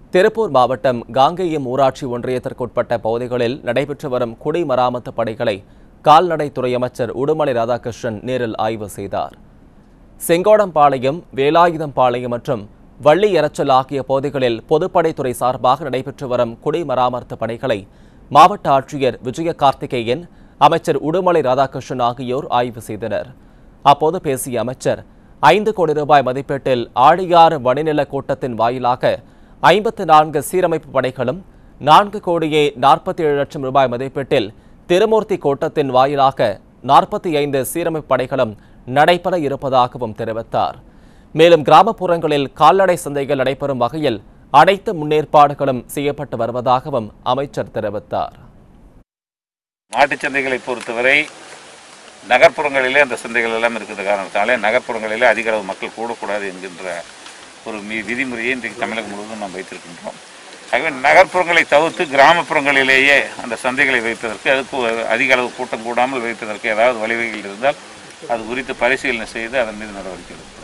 திருப்பூர் மாவட்டம் காங்கேயம் ஊராட்சி ஒன்றியத்திற்குட்பட்ட பகுதிகளில் நடைபெற்று வரும் குடிமராமத்து பணிகளை கால்நடைத்துறை அமைச்சர் உடுமலை ராதாகிருஷ்ணன் நேரில் ஆய்வு செய்தார். செங்கோடம்பாளையம், வேலாயுதம்பாளையம் மற்றும் வள்ளி எரச்சல் ஆகிய பகுதிகளில் பொதுப்படைத்துறை சார்பாக நடைபெற்று வரும் குடிமராமத்து பணிகளை மாவட்ட ஆட்சியர் விஜய கார்த்திகேயன், அமைச்சர் உடுமலை ராதாகிருஷ்ணன் ஆகியோர் ஆய்வு செய்தனர். அப்போது பேசிய அமைச்சர், 5 கோடி ரூபாய் மதிப்பீட்டில் ஆழியாறு வடிநில கூட்டத்தின் வாயிலாக 54 சீரமைப்பு பணிகளும், 4 கோடியே 47 லட்சம் ரூபாய் மதிப்பீட்டில் திருமூர்த்தி கூட்டத்தின் வாயிலாக 45 சீரமைப்பு பணிகளும் நடைபெற இருப்பதாகவும் தெரிவித்தார். மேலும் கிராமப்புறங்களில் கால்நடை சந்தைகள் நடைபெறும் வகையில் அனைத்து முன்னேற்பாடுகளும் செய்யப்பட்டு வருவதாகவும் அமைச்சர் தெரிவித்தார். மாட்டுச் சந்தைகளை பொறுத்தவரை நகர்ப்புறங்களிலே அந்த சந்தைகள் எல்லாம் இருக்கிற காரணத்தாலே நகர்ப்புறங்களிலே அதிக அளவு மக்கள் கூடக்கூடாது என்கின்ற ஒரு விதிமுறையை இன்றைக்கு தமிழகம் முழுவதும் நாம் வைத்திருக்கின்றோம். ஆகவே நகர்ப்புறங்களை தவிர்த்து கிராமப்புறங்களிலேயே அந்த சந்தைகளை வைப்பதற்கு, அதுக்கு அதிக அளவு கூட்டம் கூடாமல் வைப்பதற்கு ஏதாவது வழிவகைகள் இருந்தால் அது குறித்து பரிசீலனை செய்து அதன் மீது நடவடிக்கை எடுக்கும்.